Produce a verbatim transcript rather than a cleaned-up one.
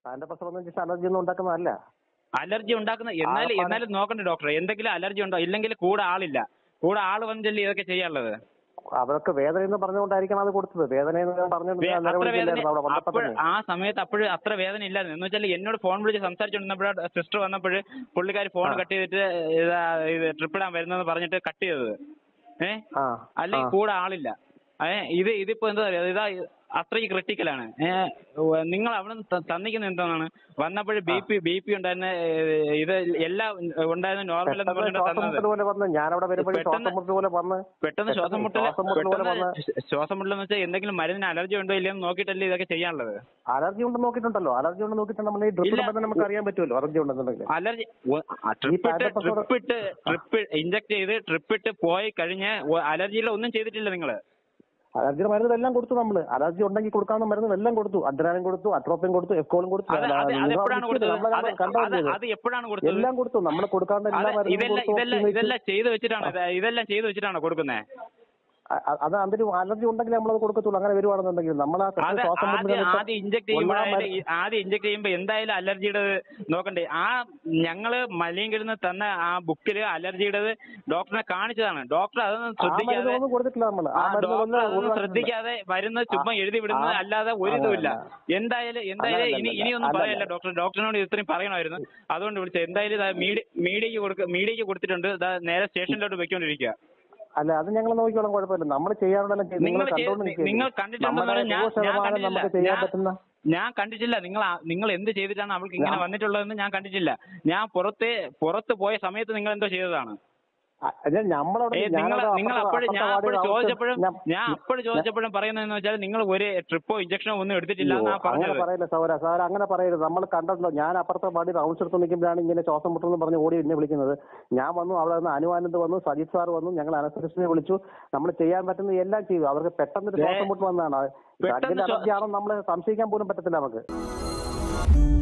അതിന്റെ പ്രശ്നം വെച്ചാൽ അലർജി ഒന്നും ഉണ്ടാക്കുന്നതല്ല. അലർജി ഉണ്ടാക്കുന്ന എന്നാലും എന്നാലും നോക്കണ്ടേ ഡോക്ടറെ, എന്തെങ്കിലും അലർജി ഉണ്ടോ? ഇല്ലെങ്കിൽ കൂടെ ആളില്ല, കൂടെ ആള് വന്നില്ലേ ഇതൊക്കെ ചെയ്യാനുള്ളത്. അവർക്ക് വേദന എന്ന് പറഞ്ഞുകൊണ്ടായിരിക്കണം അത് കൊടുത്തത്. വേദന ആ സമയത്ത് അപ്പോഴും അത്ര വേദന ഇല്ലായിരുന്നു. എന്ന് വെച്ചാൽ എന്നോട് ഫോൺ വിളിച്ച് സംസാരിച്ചുകൊണ്ടിരുന്നപ്പോഴാണ് സിസ്റ്റർ വന്നപ്പോൾ പുള്ളിക്കാർ ഫോൺ കട്ട് ചെയ്തിട്ട് ഇതാ ഇത് ട്രിപ്പ് ഇടാൻ വരുന്നതെന്ന് പറഞ്ഞിട്ട് കട്ട് ചെയ്തത്. ഏഹ് അല്ലെങ്കിൽ കൂടെ ആളില്ല. ഏഹ് ഇത് ഇതിപ്പോ എന്താ പറയുക, ഇതാ അത്രയ്ക്ക് ക്രിട്ടിക്കലാണ്. നിങ്ങൾ അവിടെ തന്നിക്കുന്ന എന്താണ് വന്നപ്പോഴും ബി പി ബി പി ഉണ്ടായിരുന്ന ഇത് എല്ലാം ഉണ്ടായിരുന്ന നോർമൽ എന്ന് പറഞ്ഞിട്ട് പെട്ടെന്ന് ശ്വാസം മുട്ടൽ ശ്വാസം മുട്ടലെന്ന് വെച്ചാൽ എന്തെങ്കിലും മരുന്നിന് അലർജി ഉണ്ടോ ഇല്ലെന്ന് നോക്കിയിട്ടല്ലേ ഇതൊക്കെ ചെയ്യാനുള്ളത്. അലർജി ഉണ്ട് നോക്കിയിട്ടുണ്ടല്ലോ, അലർജി ഉണ്ട് നോക്കിയിട്ട് നമ്മൾ നമുക്ക് അറിയാൻ പറ്റുമല്ലോ അലർജി ഉണ്ടെന്നുണ്ടെങ്കിൽ. അലർജി ട്രിപ്പ് ഇട്ട് ട്രിപ്പ് ഇഞ്ചക്ട് ചെയ്ത് ട്രിപ്പ് ഇട്ട് പോയി കഴിഞ്ഞ് അലർജിയിലെ ഒന്നും ചെയ്തിട്ടില്ല നിങ്ങൾ. അലർജിയുടെ മരുന്ന് എല്ലാം കൊടുത്തു. നമ്മള് അലർജി ഉണ്ടെങ്കിൽ കൊടുക്കാവുന്ന മരുന്ന് എല്ലാം കൊടുത്തു. അഡ്രാനും കൊടുത്തു, അട്രോപ്പിൻ കൊടുത്തു, എഫ്കോളും കൊടുത്തു, എല്ലാം കൊടുത്തു. നമ്മൾ കൊടുക്കാവുന്ന എല്ലാ മരുന്നും ഇതെല്ലാം ചെയ്തു വെച്ചിട്ടാണ് ഇതെല്ലാം ചെയ്തു വെച്ചിട്ടാണോ കൊടുക്കുന്നത്? അത് അതിന് അലർജി ഉണ്ടെങ്കിൽ നമ്മളത് കൊടുക്കത്തുള്ളൂ. അങ്ങനെ വരുവാണെന്നുണ്ടെങ്കിൽ നമ്മൾ ആദ്യം ഇഞ്ചക്ട് ചെയ്യുമ്പോൾ ആദ്യം ഇഞ്ചക്ട് ചെയ്യുമ്പോൾ എന്തായാലും അലർജിയുടെ നോക്കണ്ടേ. ആ ഞങ്ങള് മലയങ്കിടുന്ന് തന്ന ആ ബുക്കില് അലർജിയുടെ ഡോക്ടറിനെ കാണിച്ചതാണ്. ഡോക്ടർ അതൊന്നും ശ്രദ്ധിക്കാതെ അതൊന്നും ശ്രദ്ധിക്കാതെ വരുന്നത് ചുമ്മാ എഴുതി വിടുന്നത് അല്ലാതെ ഒരു ഇതുമില്ല. എന്തായാലും എന്തായാലും ഇനി ഇനിയൊന്നും പറയല്ല ഡോക്ടർ. ഡോക്ടറിനോട് ഇത്രയും പറയണമായിരുന്നു, അതുകൊണ്ട് വിളിച്ചത്. എന്തായാലും മീഡിയ മീഡിയക്ക് കൊടുക്ക മീഡിയക്ക് കൊടുത്തിട്ടുണ്ട്. നേരെ സ്റ്റേഷനിലോട്ട് വെക്കൊണ്ടിരിക്കുക. അല്ല അത് ഞങ്ങൾ നോക്കിക്കോളാം, കുഴപ്പമില്ല. നമ്മൾ ചെയ്യാറുള്ള നിങ്ങൾ കണ്ടിട്ടുണ്ടെന്ന് ഞാൻ കണ്ടിട്ടില്ല. നിങ്ങൾ നിങ്ങൾ എന്ത് ചെയ്തിട്ടാണ് അവൾക്ക് ഇങ്ങനെ വന്നിട്ടുള്ളതെന്ന് ഞാൻ കണ്ടിട്ടില്ല. ഞാൻ പുറത്ത് പുറത്ത് പോയ സമയത്ത് നിങ്ങൾ എന്തോ ചെയ്തതാണ്. നിങ്ങൾ അപ്പോഴും ഞാൻ അപ്പോഴും ചോദിച്ചപ്പോഴും ഞാൻ അപ്പോഴും ചോദിച്ചപ്പോഴും പറയുന്നതെന്ന് വെച്ചാൽ നിങ്ങൾ ഒരു ട്രിപ്പോ ഇഞ്ചക്ഷനോ ഒന്നും എടുത്തിട്ടില്ല എന്നാ പറഞ്ഞത്. പറയില്ല സൗര സാർ, അങ്ങനെ പറയരുത്. നമ്മൾ കണ്ടല്ലോ. ഞാൻ അപ്പുറത്തെ പാടി റൗണ്ട്സ് എടുത്ത് നിൽക്കുമ്പോഴാണ് ഇങ്ങനെ ശ്വാസം മുട്ടെന്ന് പറഞ്ഞ് ഓടി എന്നെ വിളിക്കുന്നത്. ഞാൻ വന്നു, അവിടെ നിന്ന് അനുവാനന്ദ് വന്നു, സജിത് സാർ വന്നു, ഞങ്ങൾ അനസ്തറ്റിസ്റ്റിനെ വിളിച്ചു. നമ്മൾ ചെയ്യാൻ പറ്റുന്നത് എല്ലാം ചെയ്തു. അവർക്ക് പെട്ടെന്ന് ശ്വാസം മുട്ട് വന്നതാണ്. അലർജി ആണെന്ന് നമ്മൾ സംശയിക്കാൻ പോലും പറ്റത്തില്ല നമുക്ക്.